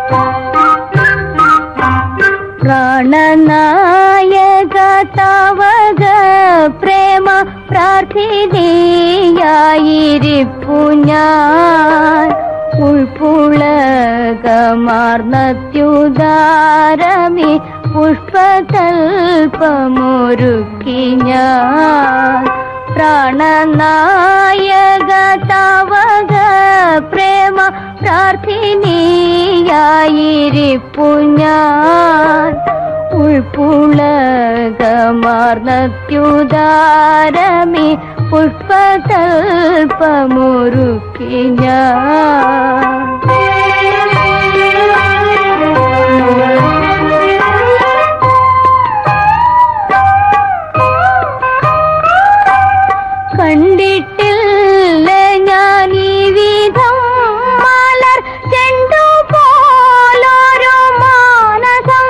പ്രാണനായക തവക പ്രേമ പ്രാർത്ഥിനിയായിരിപ്പു ഞാൻ ഉൾപ്പുളകമാർന്നത്യുദാരമി പുഷ്പതൽപമൊരുക്കി ഞാൻ പ്രാണനായക തവക പ്രേമ പ്രാർത്ഥിനിയായിരിപ്പു ഞാൻ ഉൾപ്പുളകമാർന്നത്യുദാരമി പുഷ്പതൽപമൊരുക്കി ഞാൻ കണ്ടിട്ടില്ല ഞാൻ ഈ വിധം മലർ ചെണ്ടു പോലൊരു മാനസം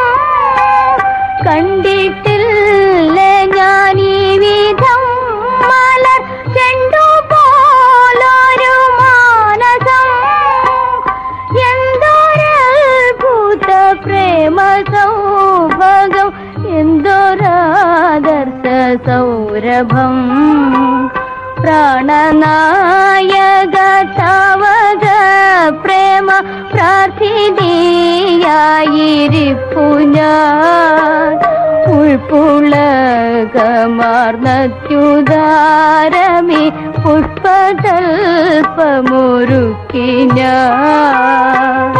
കണ്ടിട്ടില്ല ഞാൻ ഈ വിധം മലർ ചെണ്ടു പോലൊരു മാനസം എന്തൊരത്ഭുത പ്രേമ സൗഭഗം എന്തൊരാദർശ സൗരഭം പ്രാണനായക തവക പ്രേമ പ്രാർത്ഥിനിയായിരിപ്പു ഞാൻ ഉൾപ്പുളകമാർന്നത്യുദാരമി പുഷ്പതൽപമൊരുക്കി ഞാൻ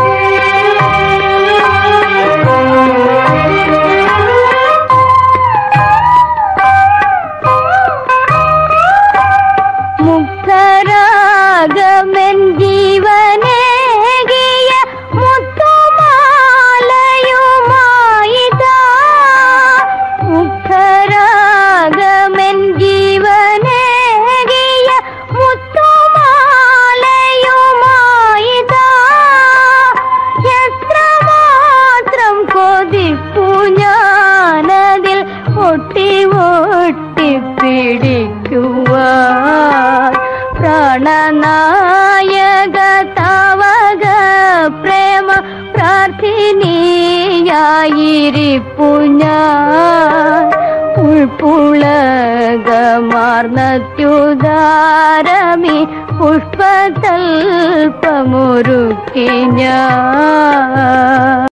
മുഗ്ധരാഗമെൻ ജീവനേകിയ മുത്തുമാലയുമായിതാ മുഗ്ധരാഗമെൻ ജീവനേകിയ മുത്തുമാലയുമായിതാ എത്രമാത്രം കൊതിപ്പു ഞാനതിൽ ഒട്ടി ഒട്ടി പിടിക്കുവാൻ പ്രാണനായക തവക പ്രേമ പ്രാർത്ഥിനിയായിരിപ്പു ഞാൻ ഉൾപ്പുളകമാർന്നത്യുദാരമി പുഷ്പതൽപമൊരുക്കി ഞാൻ